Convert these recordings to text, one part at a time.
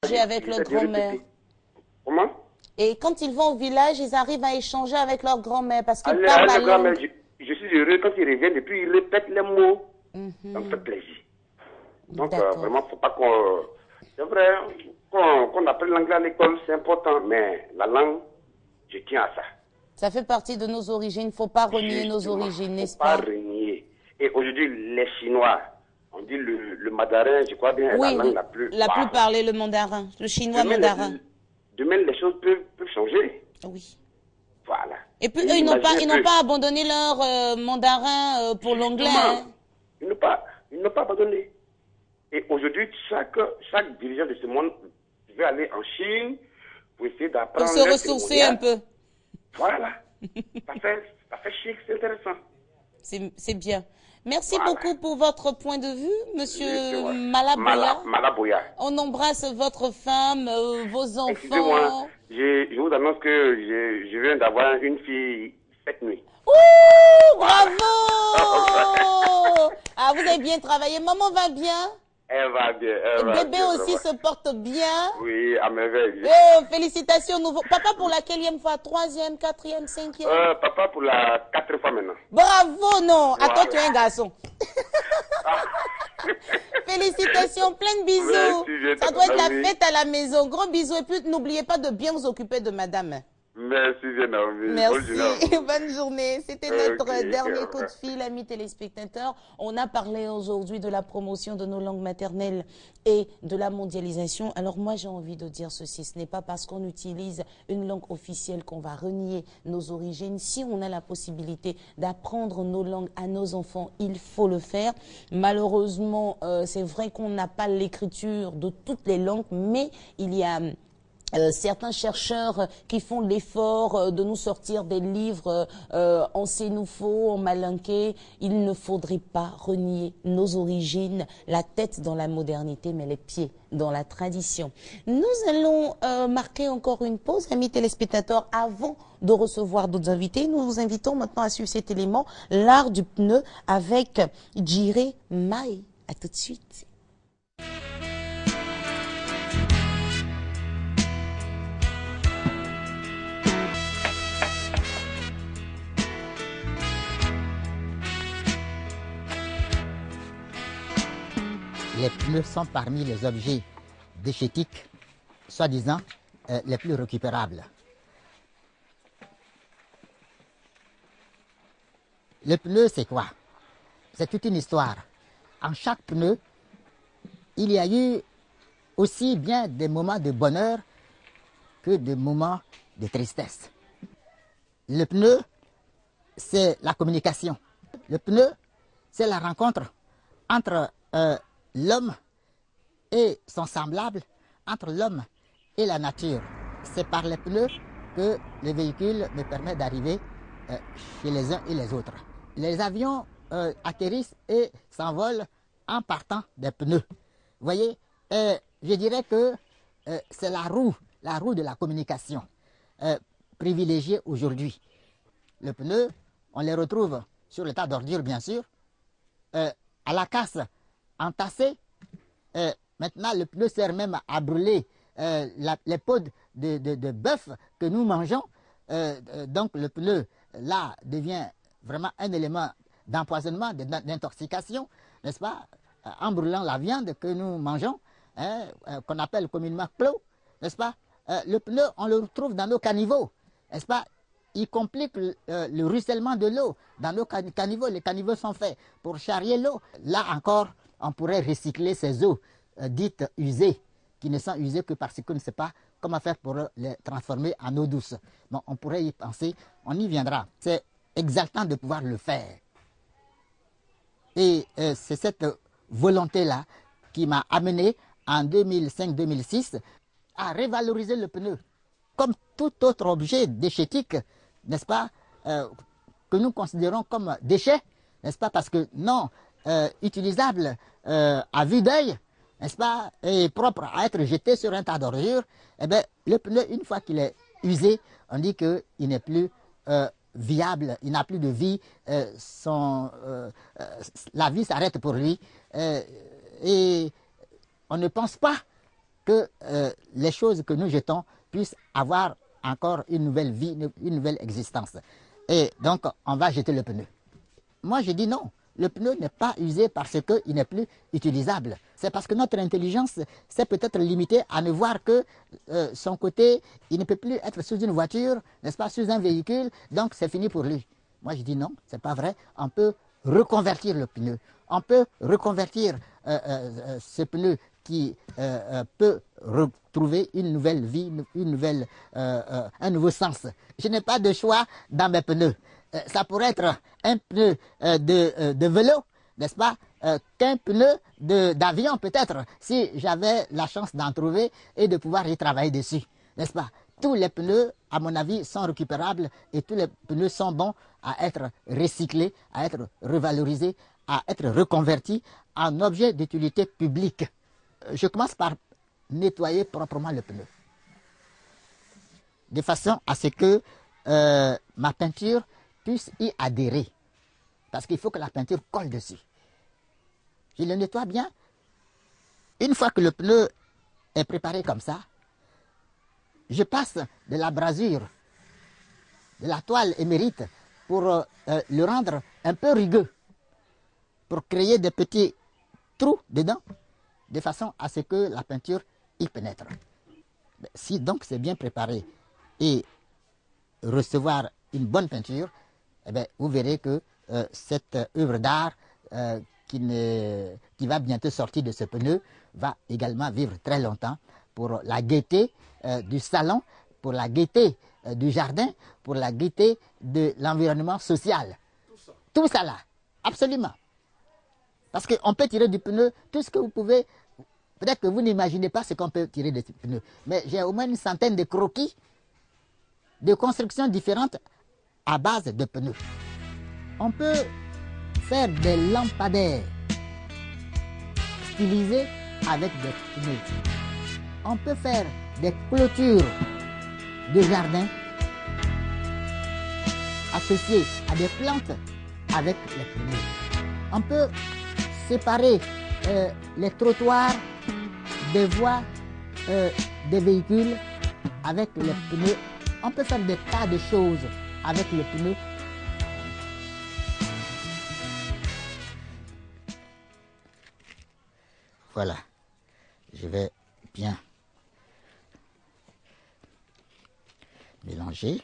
Avec leur grand-mère. Comment? Et quand ils vont au village, ils arrivent à échanger avec leur grand-mère parce qu'ils Allez, parlent la grand-mère, langue. je suis heureux quand ils reviennent et puis ils répètent les mots. Ça me fait plaisir. Donc, vraiment, faut pas qu'on... C'est vrai, qu'on apprenne l'anglais à l'école, c'est important, mais la langue, je tiens à ça. Ça fait partie de nos origines, il ne faut pas renier nos origines, n'est-ce pas? Pas renier. Et aujourd'hui, les Chinois, on dit le mandarin, je crois bien, oui, la langue la plus parlée, le mandarin, le chinois mandarin. Demain, les choses peuvent changer. Oui. Voilà. Et puis eux, ils n'ont pas abandonné leur mandarin pour l'anglais. Hein? Ils n'ont pas abandonné. Et aujourd'hui, chaque dirigeant de ce monde veut aller en Chine pour essayer d'apprendre. Pour se ressourcer un peu. Voilà. ça fait chic, c'est intéressant. C'est bien. Merci beaucoup pour votre point de vue, monsieur Malaboya. Malaboya. On embrasse votre femme, vos enfants. Excusez-moi, je vous annonce que je viens d'avoir une fille cette nuit. Ouh, bravo! Ah, vous avez bien travaillé. Maman va bien? Elle va bien. Bébé aussi se porte bien. Oui, à merveille. Félicitations. Papa pour la quatrième fois? Troisième, quatrième, cinquième? Papa pour la 4e fois maintenant. Bravo, non. Voilà. Attends, tu es un garçon. Félicitations, plein de bisous. Merci, ça doit être la fête à la maison. Gros bisous. Et puis, n'oubliez pas de bien vous occuper de madame. Merci, Naomi. Merci. Bonne journée. C'était notre dernier coup de fil, amis téléspectateurs. On a parlé aujourd'hui de la promotion de nos langues maternelles et de la mondialisation. Alors moi, j'ai envie de dire ceci. Ce n'est pas parce qu'on utilise une langue officielle qu'on va renier nos origines. Si on a la possibilité d'apprendre nos langues à nos enfants, il faut le faire. Malheureusement, c'est vrai qu'on n'a pas l'écriture de toutes les langues, mais il y a... certains chercheurs qui font l'effort de nous sortir des livres en sénoufo, en malinké. Il ne faudrait pas renier nos origines, la tête dans la modernité, mais les pieds dans la tradition. Nous allons marquer encore une pause, amis téléspectateurs, avant de recevoir d'autres invités. Nous vous invitons maintenant à suivre cet élément, l'art du pneu, avec Jiré Mai. À tout de suite. Les pneus sont parmi les objets déchétiques, soi-disant, les plus récupérables. Le pneu, c'est quoi? C'est toute une histoire. En chaque pneu, il y a eu aussi bien des moments de bonheur que des moments de tristesse. Le pneu, c'est la communication. Le pneu, c'est la rencontre entre l'homme et son semblable, entre l'homme et la nature. C'est par les pneus que le véhicule me permet d'arriver chez les uns et les autres. Les avions atterrissent et s'envolent en partant des pneus. Vous voyez, je dirais que c'est la roue de la communication privilégiée aujourd'hui. Le pneu, on les retrouve sur le tas d'ordures, bien sûr, à la casse, entassé. Maintenant, le pneu sert même à brûler les peaux de bœuf que nous mangeons. Donc, le pneu, là, devient vraiment un élément d'empoisonnement, d'intoxication, n'est-ce pas, en brûlant la viande que nous mangeons, qu'on appelle communément clos, n'est-ce pas. Le pneu, on le retrouve dans nos caniveaux, n'est-ce pas. Il complique le ruissellement de l'eau. Dans nos caniveaux, les caniveaux sont faits pour charrier l'eau. Là encore, on pourrait recycler ces eaux dites usées, qui ne sont usées que parce qu'on ne sait pas comment faire pour les transformer en eau douce. Bon, on pourrait y penser, on y viendra. C'est exaltant de pouvoir le faire. Et c'est cette volonté-là qui m'a amené en 2005-2006 à revaloriser le pneu comme tout autre objet déchétique, n'est-ce pas, que nous considérons comme déchet, n'est-ce pas, parce que non utilisable à vue d'œil, n'est-ce pas, et propre à être jeté sur un tas d'ordures, eh bien, le pneu, une fois qu'il est usé, on dit qu'il n'est plus viable, il n'a plus de vie, la vie s'arrête pour lui, et on ne pense pas que les choses que nous jetons puissent avoir encore une nouvelle vie, une nouvelle existence. Et donc, on va jeter le pneu. Moi, je dis non. Le pneu n'est pas usé parce qu'il n'est plus utilisable. C'est parce que notre intelligence s'est peut-être limitée à ne voir que son côté, il ne peut plus être sous une voiture, n'est-ce pas, sous un véhicule, donc c'est fini pour lui. Moi, je dis non, c'est pas vrai. On peut reconvertir le pneu. On peut reconvertir ce pneu qui peut retrouver une nouvelle vie, un nouveau sens. Je n'ai pas de choix dans mes pneus. Ça pourrait être un pneu de vélo, n'est-ce pas, qu'un pneu d'avion peut-être, si j'avais la chance d'en trouver et de pouvoir y travailler dessus, n'est-ce pas. Tous les pneus, à mon avis, sont récupérables et tous les pneus sont bons à être recyclés, à être revalorisés, à être reconvertis en objet d'utilité publique. Je commence par nettoyer proprement le pneu, de façon à ce que ma peinture puisse y adhérer. Parce qu'il faut que la peinture colle dessus. Je le nettoie bien. Une fois que le pneu est préparé comme ça, je passe de la brasure, de la toile émérite, pour le rendre un peu rugueux, pour créer des petits trous dedans, de façon à ce que la peinture y pénètre. Si donc c'est bien préparé et recevoir une bonne peinture, eh bien, vous verrez que cette œuvre d'art qui va bientôt sortir de ce pneu va également vivre très longtemps pour la gaieté du salon, pour la gaieté du jardin, pour la gaieté de l'environnement social. Tout ça là, absolument. Parce qu'on peut tirer du pneu tout ce que vous pouvez. Peut-être que vous n'imaginez pas ce qu'on peut tirer des pneus. Mais j'ai au moins une centaine de croquis de constructions différentes à base de pneus. On peut faire des lampadaires stylisés avec des pneus. On peut faire des clôtures de jardin associées à des plantes avec les pneus. On peut séparer les trottoirs des voies des véhicules avec les pneus. On peut faire des tas de choses avec le pneu. Voilà, je vais bien mélanger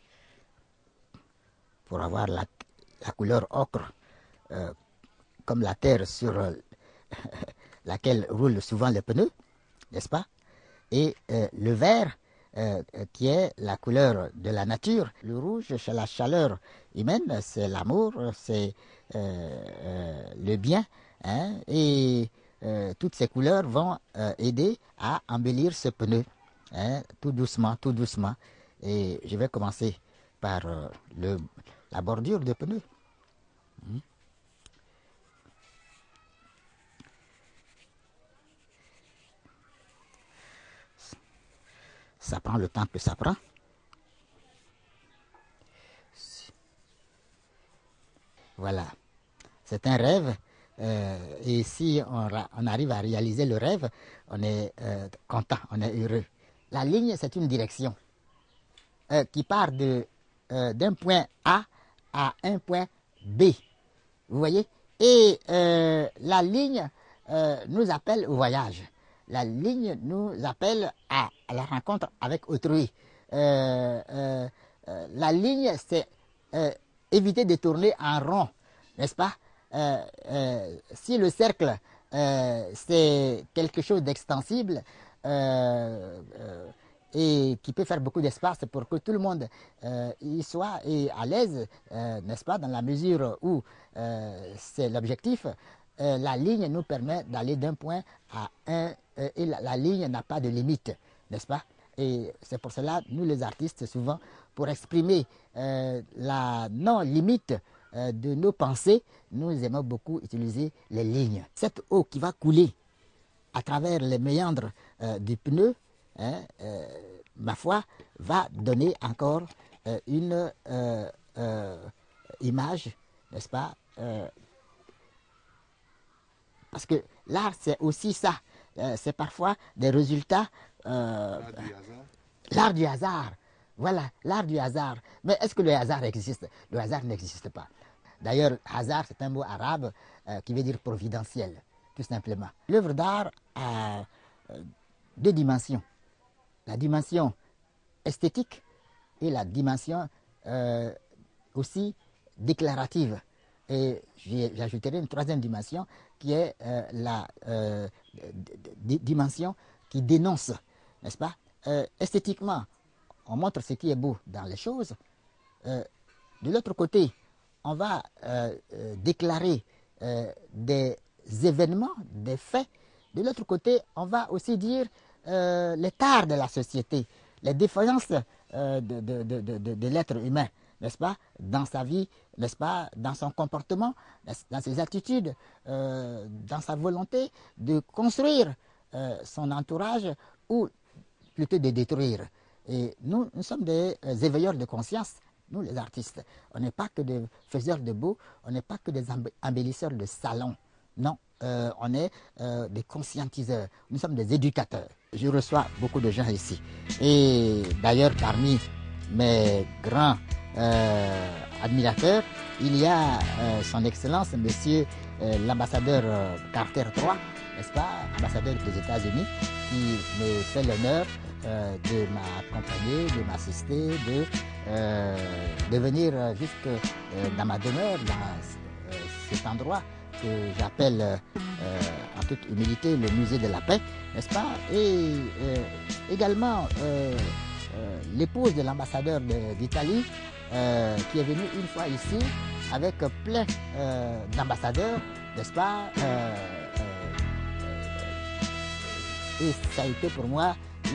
pour avoir la couleur ocre comme la terre sur laquelle roulent souvent les pneus, n'est-ce pas? Et le vert qui est la couleur de la nature. Le rouge, c'est la chaleur humaine, c'est l'amour, c'est le bien. Hein, et toutes ces couleurs vont aider à embellir ce pneu, hein, tout doucement, tout doucement. Et je vais commencer par la bordure de pneu. Ça prend le temps que ça prend. Voilà. C'est un rêve. Et si on arrive à réaliser le rêve, on est content, on est heureux. La ligne, c'est une direction qui part d'un point A à un point B. Vous voyez? Et la ligne nous appelle au voyage. La ligne nous appelle à la rencontre avec autrui. La ligne, c'est éviter de tourner en rond, n'est-ce pas? Si le cercle, c'est quelque chose d'extensible et qui peut faire beaucoup d'espace pour que tout le monde y soit et à l'aise, n'est-ce pas? Dans la mesure où c'est l'objectif, la ligne nous permet d'aller d'un point à un et la ligne n'a pas de limite, n'est-ce pas? Et c'est pour cela, nous les artistes, souvent, pour exprimer la non-limite de nos pensées, nous aimons beaucoup utiliser les lignes. Cette eau qui va couler à travers les méandres du pneu, hein, ma foi, va donner encore une image, n'est-ce pas? Parce que l'art, c'est aussi ça. c'est parfois des résultats... l'art du hasard. Voilà, l'art du hasard. Mais est-ce que le hasard existe? Le hasard n'existe pas. D'ailleurs, hasard, c'est un mot arabe qui veut dire providentiel, tout simplement. L'œuvre d'art a deux dimensions. La dimension esthétique et la dimension aussi déclarative. Et j'ajouterai une troisième dimension qui est la dimension qui dénonce, n'est-ce pas? Esthétiquement, on montre ce qui est beau dans les choses. De l'autre côté, on va déclarer des événements, des faits. De l'autre côté, on va aussi dire les tares de la société, les défaillances de l'être humain, n'est-ce pas, dans sa vie, n'est-ce pas, dans son comportement, dans ses attitudes, dans sa volonté de construire son entourage ou plutôt de détruire. Et nous sommes des éveilleurs de conscience, nous les artistes. On n'est pas que des faiseurs de beau, on n'est pas que des embellisseurs de salon. Non, on est des conscientiseurs, nous sommes des éducateurs. Je reçois beaucoup de gens ici. Et d'ailleurs, parmi mes grands admirateurs, il y a son Excellence, Monsieur l'ambassadeur Carter III, n'est-ce pas, ambassadeur des États-Unis, qui me fait l'honneur de m'accompagner, de m'assister, de venir jusque dans ma demeure, dans cet endroit que j'appelle en toute humilité le musée de la paix, n'est-ce pas? Et également l'épouse de l'ambassadeur d'Italie qui est venue une fois ici avec plein d'ambassadeurs, n'est-ce pas? Et ça a été pour moi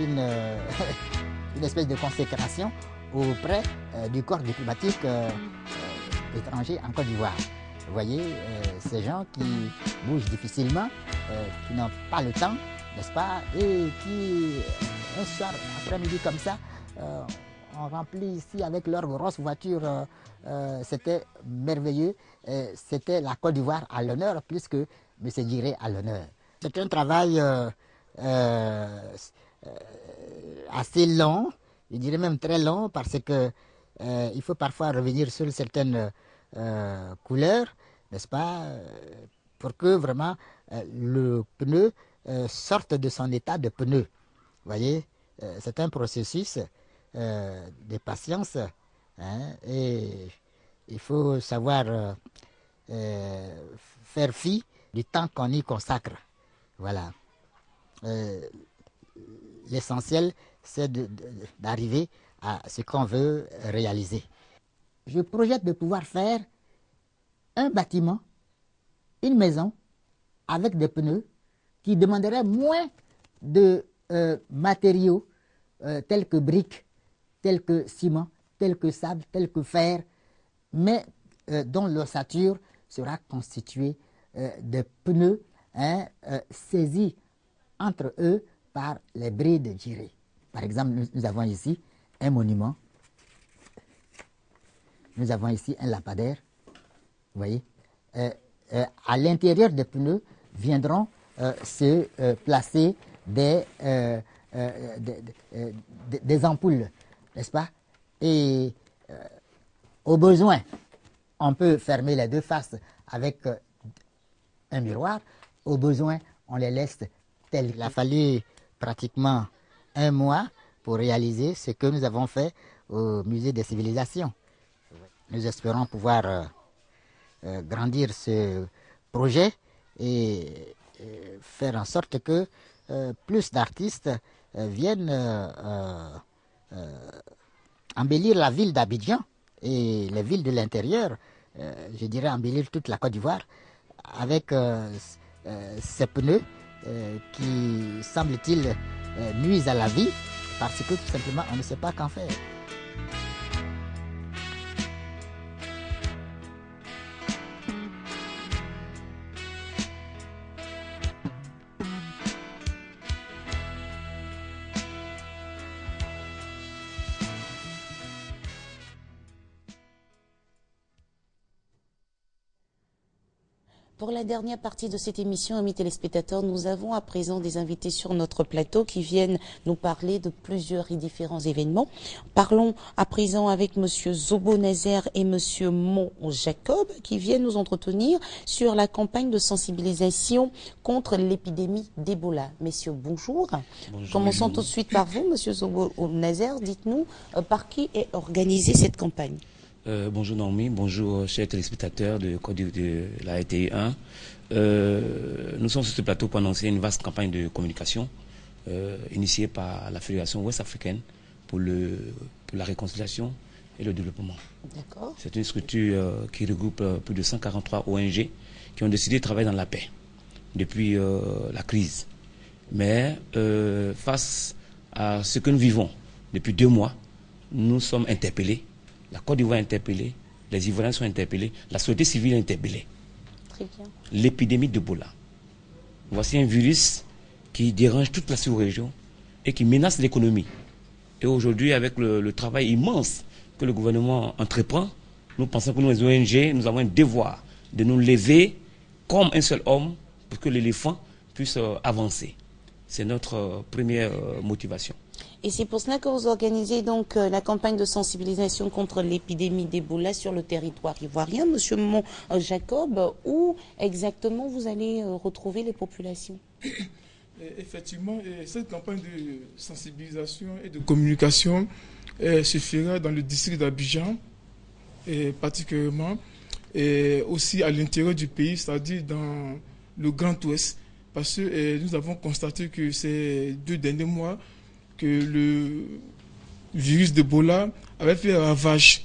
une espèce de consécration auprès du corps diplomatique étranger en Côte d'Ivoire. Vous voyez, ces gens qui bougent difficilement, qui n'ont pas le temps, n'est-ce pas, et qui, un soir après-midi comme ça, ont rempli ici avec leur grosse voiture. C'était merveilleux. C'était la Côte d'Ivoire à l'honneur, plus que M. Djiré à l'honneur. C'est un travail assez long, je dirais même très long, parce que il faut parfois revenir sur certaines couleurs, n'est-ce pas, pour que vraiment le pneu sorte de son état de pneu. Vous voyez, c'est un processus de patience, hein, et il faut savoir faire fi du temps qu'on y consacre. Voilà. L'essentiel, c'est d'arriver à ce qu'on veut réaliser. Je projette de pouvoir faire un bâtiment, une maison, avec des pneus qui demanderaient moins de matériaux tels que briques, tels que ciment, tels que sable, tels que fer, mais dont l'ossature sera constituée de pneus saisis entre eux par les brides girées. Par exemple, nous avons ici un monument, nous avons ici un lampadaire, vous voyez. À l'intérieur des pneus viendront se placer des ampoules, n'est-ce pas? Et au besoin, on peut fermer les deux faces avec un miroir. Au besoin, on les laisse telles. Il a fallu pratiquement un mois pour réaliser ce que nous avons fait au Musée des Civilisations. Nous espérons pouvoir grandir ce projet et faire en sorte que plus d'artistes viennent embellir la ville d'Abidjan et les villes de l'intérieur, je dirais embellir toute la Côte d'Ivoire avec ces pneus qui, semble-t-il, nuisent à la vie parce que tout simplement on ne sait pas qu'en faire. Pour la dernière partie de cette émission, amis téléspectateurs, nous avons à présent des invités sur notre plateau qui viennent nous parler de plusieurs et différents événements. Parlons à présent avec Monsieur Zobo Nazer et Monsieur Mon Jacob qui viennent nous entretenir sur la campagne de sensibilisation contre l'épidémie d'Ebola. Messieurs, bonjour. Bonjour. Commençons tout de suite par vous, Monsieur Zobo Nazer. Dites-nous par qui est organisée cette campagne. Bonjour Normie, bonjour chers téléspectateurs de la RTI 1. Nous sommes sur ce plateau pour annoncer une vaste campagne de communication initiée par la Fédération ouest-africaine pour la réconciliation et le développement. C'est une structure qui regroupe plus de 143 ONG qui ont décidé de travailler dans la paix depuis la crise. Mais face à ce que nous vivons depuis 2 mois, nous sommes interpellés. La Côte d'Ivoire est interpellée, les Ivoiriens sont interpellés, la société civile est interpellée. Très bien. L'épidémie d'Ebola. Voici un virus qui dérange toute la sous-région et qui menace l'économie. Et aujourd'hui, avec le travail immense que le gouvernement entreprend, nous pensons que nous, les ONG, nous avons un devoir de nous lever comme un seul homme pour que l'éléphant puisse avancer. C'est notre première motivation. Et c'est pour cela que vous organisez donc la campagne de sensibilisation contre l'épidémie d'Ebola sur le territoire ivoirien. Monsieur Mon Jacob, où exactement vous allez retrouver les populations? Effectivement, cette campagne de sensibilisation et de communication se fera dans le district d'Abidjan, particulièrement, et aussi à l'intérieur du pays, c'est-à-dire dans le Grand Ouest, parce que nous avons constaté que ces 2 derniers mois, que le virus d'Ebola avait fait ravage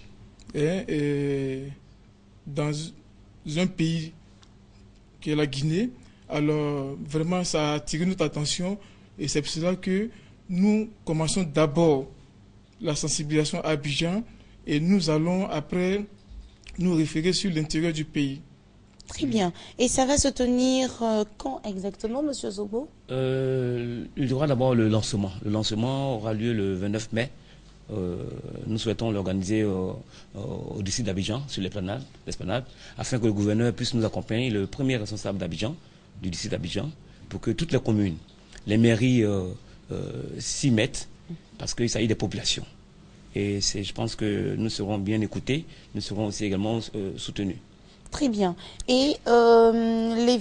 dans un pays qui est la Guinée. Alors vraiment ça a attiré notre attention et c'est pour cela que nous commençons d'abord la sensibilisation à Abidjan et nous allons après nous référer sur l'intérieur du pays. Très bien. Et ça va se tenir quand exactement, Monsieur Zobo? Il y aura d'abord le lancement. Le lancement aura lieu le 29 mai. Nous souhaitons l'organiser au district d'Abidjan, sur l'esplanade, afin que le gouverneur puisse nous accompagner, le premier responsable d'Abidjan, du district d'Abidjan, pour que toutes les communes, les mairies s'y mettent, parce qu'il s'agit des populations. Et je pense que nous serons bien écoutés, nous serons aussi également soutenus. Très bien. Et du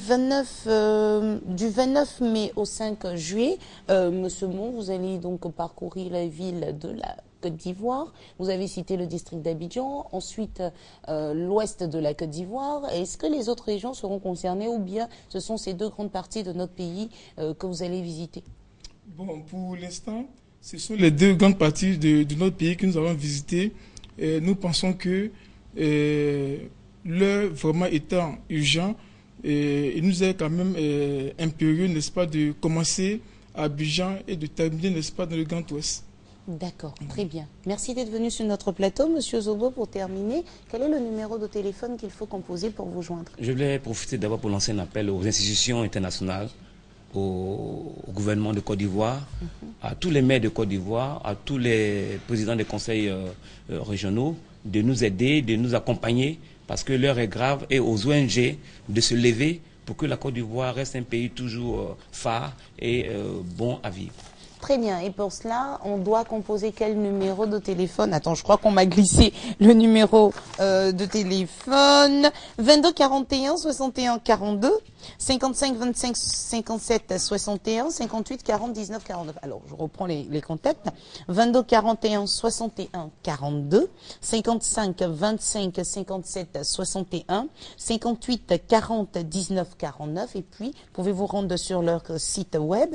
29 mai au 5 juillet, Monsieur Mon, vous allez donc parcourir la ville de la Côte d'Ivoire. Vous avez cité le district d'Abidjan, ensuite l'ouest de la Côte d'Ivoire. Est-ce que les autres régions seront concernées ou bien ce sont ces 2 grandes parties de notre pays que vous allez visiter? Bon, pour l'instant, ce sont les 2 grandes parties de notre pays que nous allons visiter. Nous pensons que l'heure vraiment étant urgent, il nous est quand même impérieux, n'est-ce pas, de commencer à Abidjan et de terminer, n'est-ce pas, dans le Grand Ouest. D'accord, très bien. Merci d'être venu sur notre plateau. Monsieur Zobo, pour terminer, quel est le numéro de téléphone qu'il faut composer pour vous joindre? Je voulais profiter d'abord pour lancer un appel aux institutions internationales, au gouvernement de Côte d'Ivoire, à tous les maires de Côte d'Ivoire, à tous les présidents des conseils régionaux, de nous aider, de nous accompagner, parce que l'heure est grave, et aux ONG de se lever pour que la Côte d'Ivoire reste un pays toujours phare et bon à vivre. Très bien. Et pour cela, on doit composer quel numéro de téléphone? Attends, je crois qu'on m'a glissé le numéro de téléphone. 22 41 61 42, 55 25 57 61, 58 40 19 49. Alors, je reprends les contacts. 22 41 61 42, 55 25 57 61, 58 40 19 49. Et puis, pouvez-vous rendre sur leur site web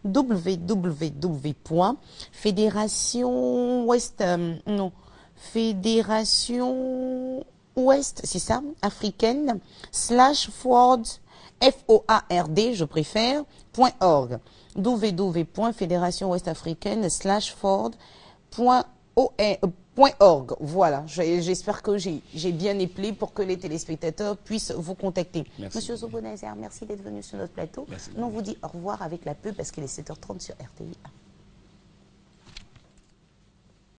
Fédération Ouest, c'est ça, africaine, /Ford, F-O-A-R-D, je préfère, .org. www.fédération-ouest-africaine /Ford.org. Voilà, j'espère que j'ai bien épelé pour que les téléspectateurs puissent vous contacter. Merci. Monsieur Zobo Nazer, merci d'être venu sur notre plateau. Nous on vous dit au revoir avec la pub parce qu'il est 7h30 sur RTI.